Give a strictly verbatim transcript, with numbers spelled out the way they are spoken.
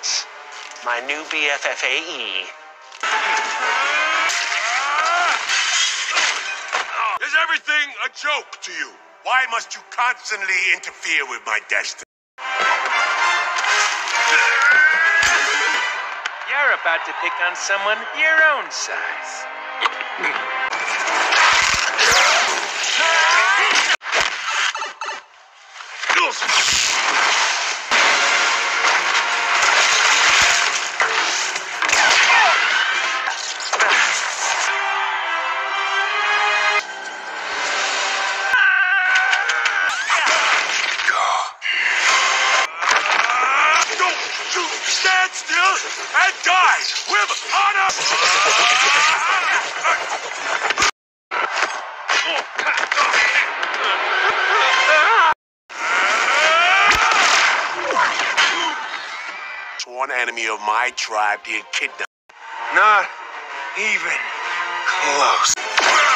Alex, my new B F F A E. Is everything a joke to you? Why must you constantly interfere with my destiny? You're about to pick on someone your own size. Stand still and die with honor! Sworn enemy of my tribe being kidnapped. Not even close.